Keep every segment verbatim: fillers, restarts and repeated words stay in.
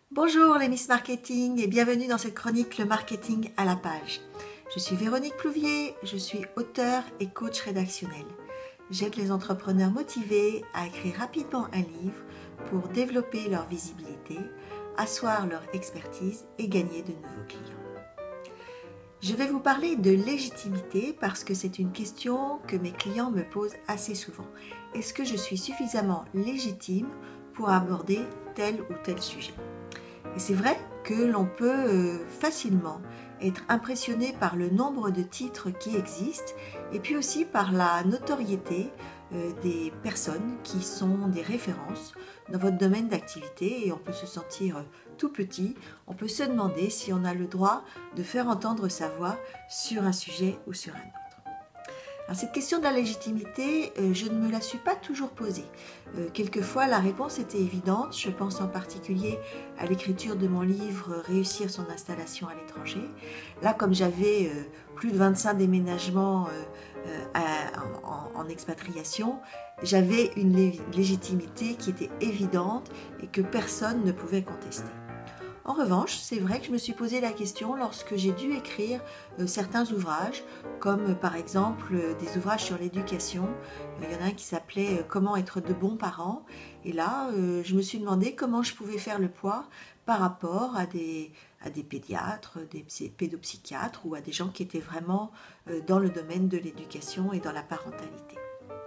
Bonjour les Miss Marketing et bienvenue dans cette chronique Le Marketing à la page. Je suis Véronique Plouvier, je suis auteure et coach rédactionnel. J'aide les entrepreneurs motivés à écrire rapidement un livre pour développer leur visibilité, asseoir leur expertise et gagner de nouveaux clients. Je vais vous parler de légitimité parce que c'est une question que mes clients me posent assez souvent. Est-ce que je suis suffisamment légitime pour aborder tel ou tel sujet ? Et c'est vrai que l'on peut facilement être impressionné par le nombre de titres qui existent et puis aussi par la notoriété des personnes qui sont des références dans votre domaine d'activité et on peut se sentir tout petit, on peut se demander si on a le droit de faire entendre sa voix sur un sujet ou sur un autre. Alors, cette question de la légitimité, euh, je ne me la suis pas toujours posée. Euh, quelquefois, la réponse était évidente. Je pense en particulier à l'écriture de mon livre « Réussir son installation à l'étranger ». Là, comme j'avais euh, plus de vingt-cinq déménagements euh, euh, à, en, en expatriation, j'avais une lé- légitimité qui était évidente et que personne ne pouvait contester. En revanche, c'est vrai que je me suis posé la question lorsque j'ai dû écrire euh, certains ouvrages, comme euh, par exemple euh, des ouvrages sur l'éducation. Euh, il y en a un qui s'appelait euh, « Comment être de bons parents ». Et là, euh, je me suis demandé comment je pouvais faire le poids par rapport à des, à des pédiatres, des pédopsychiatres ou à des gens qui étaient vraiment euh, dans le domaine de l'éducation et dans la parentalité.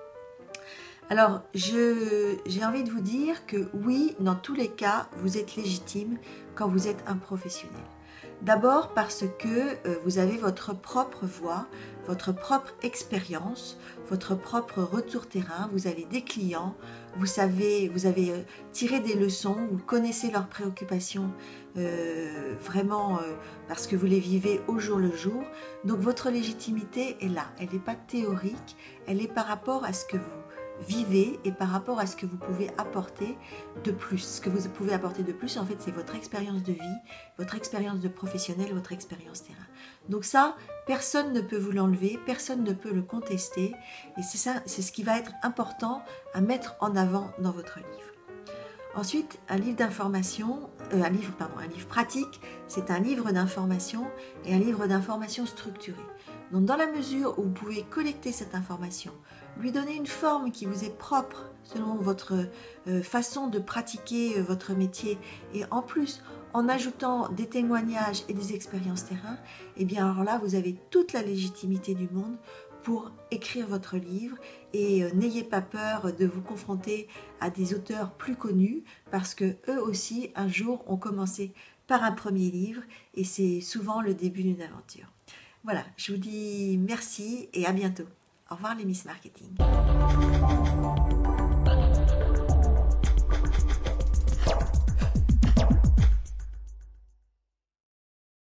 Alors, je, j'ai envie de vous dire que oui, dans tous les cas, vous êtes légitime quand vous êtes un professionnel. D'abord parce que euh, vous avez votre propre voix, votre propre expérience, votre propre retour terrain, vous avez des clients, vous savez, vous avez euh, tiré des leçons, vous connaissez leurs préoccupations euh, vraiment euh, parce que vous les vivez au jour le jour. Donc votre légitimité est là, elle n'est pas théorique, elle est par rapport à ce que vous vivez et par rapport à ce que vous pouvez apporter de plus. Ce que vous pouvez apporter de plus, en fait, c'est votre expérience de vie, votre expérience de professionnel, votre expérience terrain. Donc ça, personne ne peut vous l'enlever, personne ne peut le contester et c'est ça, c'est ce qui va être important à mettre en avant dans votre livre. Ensuite, un livre d'information, euh, un livre, pardon, un livre pratique, c'est un livre d'information et un livre d'information structuré. Donc, dans la mesure où vous pouvez collecter cette information, lui donner une forme qui vous est propre selon votre euh, façon de pratiquer euh, votre métier et en plus en ajoutant des témoignages et des expériences terrain, et bien alors là, vous avez toute la légitimité du monde pour écrire votre livre et euh, n'ayez pas peur de vous confronter à des auteurs plus connus parce que eux aussi un jour ont commencé par un premier livre et c'est souvent le début d'une aventure. Voilà, je vous dis merci et à bientôt. Au revoir les Miss Marketing.